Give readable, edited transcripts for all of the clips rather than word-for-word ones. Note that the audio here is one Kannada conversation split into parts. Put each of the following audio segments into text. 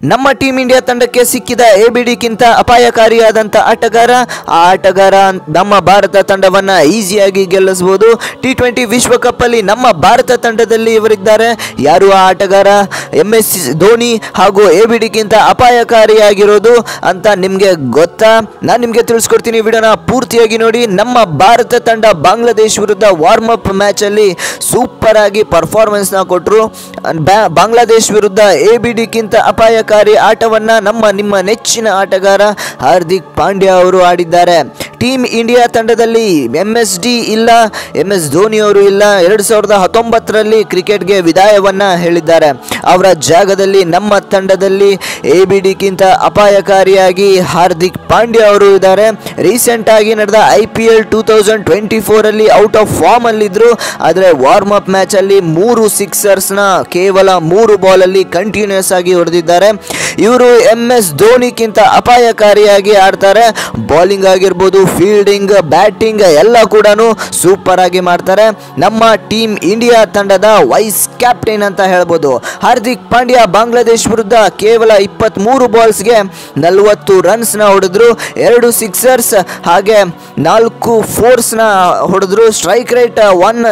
ನಮ್ಮ ಟೀಮ್ ಇಂಡಿಯಾ ತಂಡಕ್ಕೆ ಸಿಕ್ಕಿದ ಎಬಿಡಿಗಿಂತ ಅಪಾಯಕಾರಿಯಾದಂಥ ಆಟಗಾರ. ಆ ಆಟಗಾರ ನಮ್ಮ ಭಾರತ ತಂಡವನ್ನು ಈಸಿಯಾಗಿ ಗೆಲ್ಲಿಸಬಹುದು. T20 ವಿಶ್ವಕಪ್ ಅಲ್ಲಿ ನಮ್ಮ ಭಾರತ ತಂಡದಲ್ಲಿ ಇವರಿದ್ದಾರೆ. ಯಾರು ಆ ಆಟಗಾರ? MS ಧೋನಿ ಹಾಗೂ ಎಬಿಡಿಗಿಂತ ಅಪಾಯಕಾರಿಯಾಗಿರೋದು ಅಂತ ನಿಮಗೆ ಗೊತ್ತಾ? ನಾನು ನಿಮಗೆ ತಿಳಿಸ್ಕೊಡ್ತೀನಿ. ವಿಡಿಯೋನ ಪೂರ್ತಿಯಾಗಿ ನೋಡಿ. ನಮ್ಮ ಭಾರತ ತಂಡ ಬಾಂಗ್ಲಾದೇಶ್ ವಿರುದ್ಧ ವಾರ್ಮ್ ಅಪ್ ಮ್ಯಾಚ್ ಅಲ್ಲಿ ಸೂಪರ್ ಆಗಿ ಪರ್ಫಾರ್ಮೆನ್ಸ್ ನ ಕೊಟ್ಟರು. ಬಾಂಗ್ಲಾದೇಶ್ ವಿರುದ್ಧ ಎಬಿಡಿಗಿಂತ ಅಪಾಯಕಾರಿ ಆಟವನ್ನ ನಿಮ್ಮ ನೆಚ್ಚಿನ ಆಟಗಾರ ಹಾರ್ದಿಕ್ ಪಾಂಡ್ಯ ಅವರು ಆಡಿದ್ದಾರೆ. ಟೀಮ್ ಇಂಡಿಯಾ ತಂಡದಲ್ಲಿ MSD ಇಲ್ಲ, MS ಧೋನಿ ಅವರು ಇಲ್ಲ. 2019ರಲ್ಲಿ ಕ್ರಿಕೆಟ್ಗೆ ವಿದಾಯವನ್ನ ಹೇಳಿದ್ದಾರೆ. ಅವರ ಜಾಗದಲ್ಲಿ ನಮ್ಮ ತಂಡದಲ್ಲಿ ಎಬಿಡಿಗಿಂತ ಅಪಾಯಕಾರಿಯಾಗಿ ಹಾರ್ದಿಕ್ ಪಾಂಡ್ಯ ಅವರು ಇದ್ದಾರೆ. ರೀಸೆಂಟ್ ಆಗಿ ನಡೆದ IPL 2024 ಅಲ್ಲಿ ಔಟ್ ಆಫ್ ಫಾರ್ಮ್ ಅಲ್ಲಿದ್ರು. ಆದರೆ ವಾರ್ಮ್ ಅಪ್ ಮ್ಯಾಚ್ ಅಲ್ಲಿ 3 ಸಿಕ್ಸರ್ಸ್ನ ಕೇವಲ 3 ಬಾಲ್ ಅಲ್ಲಿ ಕಂಟಿನ್ಯೂಸ್ ಆಗಿ ಹೊಡೆದಿದ್ದಾರೆ. ಇವರು MS ಧೋನಿಗಿಂತ ಅಪಾಯಕಾರಿಯಾಗಿ ಆಡ್ತಾರೆ. ಬೌಲಿಂಗ್ ಆಗಿರ್ಬೋದು, ಫೀಲ್ಡಿಂಗ್, ಬ್ಯಾಟಿಂಗ್ ಎಲ್ಲ ಕೂಡ ಸೂಪರ್ ಆಗಿ ಮಾಡ್ತಾರೆ. ನಮ್ಮ ಟೀಮ್ ಇಂಡಿಯಾ ತಂಡದ ವೈಸ್ ಕ್ಯಾಪ್ಟನ್ ಅಂತ ಹೇಳ್ಬೋದು. ಹಾರ್ದಿಕ್ ಪಾಂಡ್ಯ ಬಾಂಗ್ಲಾದೇಶ್ ವಿರುದ್ಧ ಕೇವಲ 23 ಬಾಲ್ಸ್ಗೆ 40 ರನ್ಸ್ನ ಹೊಡೆದ್ರು. 2 ಸಿಕ್ಸರ್ಸ್ ಹಾಗೆ 4 ಫೋರ್ಸ್ನ ಹೊಡೆದ್ರು. ಸ್ಟ್ರೈಕ್ ರೇಟ್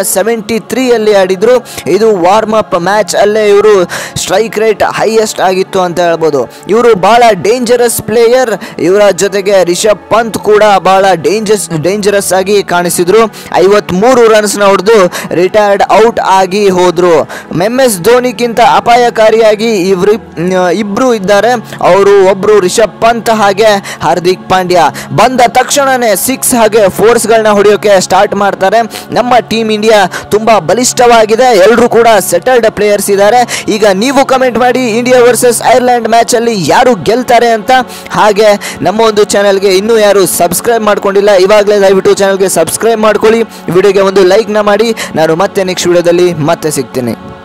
173 ಅಲ್ಲಿ ಆಡಿದ್ರು. ಇದು ವಾರ್ಮ್ ಅಪ್ ಮ್ಯಾಚ್ ಅಲ್ಲೇ ಇವರು ಸ್ಟ್ರೈಕ್ ರೇಟ್ ಹೈಯೆಸ್ಟ್ ಆಗಿತ್ತು ಅಂತ ಹೇಳ್ಬೋದು. ಇವರು ಬಹಳ ಡೇಂಜರಸ್ ಪ್ಲೇಯರ್. ಇವರ ಜೊತೆಗೆ ರಿಷಬ್ ಪಂತ್ ಕೂಡ ಬಹಳ ಡೇಂಜರಸ್ ಆಗಿ ಕಾಣಿಸಿದ್ರು. 53 ರನ್ಸ್ನ ಹೊಡೆದು ರಿಟೈರ್ಡ್ ಔಟ್ ಆಗಿ ಹೋದ್ರು. MS ಧೋನಿಗಿಂತ ಅಪಾಯಕಾರಿಯಾಗಿ ಇಬ್ರು ಇದ್ದಾರೆ. ಅವರು ಒಬ್ರು ರಿಷಬ್ ಪಂತ್ ಹಾಗೆ ಹಾರ್ದಿಕ್ ಪಾಂಡ್ಯ. ಬಂದ ತಕ್ಷಣನೇ 6 ಹಾಗೆ ಫೋರ್ಸ್ಗಳನ್ನ ಹೊಡೆಯೋಕೆ ಸ್ಟಾರ್ಟ್ ಮಾಡ್ತಾರೆ. ನಮ್ಮ ಟೀಮ್ ಇಂಡಿಯಾ ತುಂಬಾ ಬಲಿಷ್ಠವಾಗಿದೆ. ಎಲ್ಲರೂ ಕೂಡ ಸೆಟಲ್ಡ್ ಪ್ಲೇಯರ್ಸ್ ಇದ್ದಾರೆ. ಈಗ ನೀವು ಕಮೆಂಟ್ ಮಾಡಿ ಇಂಡಿಯಾ ವರ್ಸಸ್ ಐರ್ಲೆಂಡ್ ಮ್ಯಾಚ್ ಅಲ್ಲಿ ಯಾರು ಗೆಲ್ತಾರೆ ಅಂತ. ಹಾಗೆ ನಮ್ಮ ಒಂದು ಚಾನೆಲ್ಗೆ ಇನ್ನೂ ಯಾರು ಸಬ್ಸ್ಕ್ರೈಬ್ ಮಾಡ್ಕೊಂಡಿಲ್ಲ, ಇವಾಗಲೇ ದಯವಿಟ್ಟು ಚಾನೆಲ್ಗೆ ಸಬ್ಸ್ಕ್ರೈಬ್ ಮಾಡ್ಕೊಳ್ಳಿ. ವಿಡಿಯೋಗೆ ಒಂದು ಲೈಕ್ನ ಮಾಡಿ. ನಾನು ಮತ್ತೆ ನೆಕ್ಸ್ಟ್ ವಿಡಿಯೋದಲ್ಲಿ ಮತ್ತೆ ಸಿಗ್ತೀನಿ.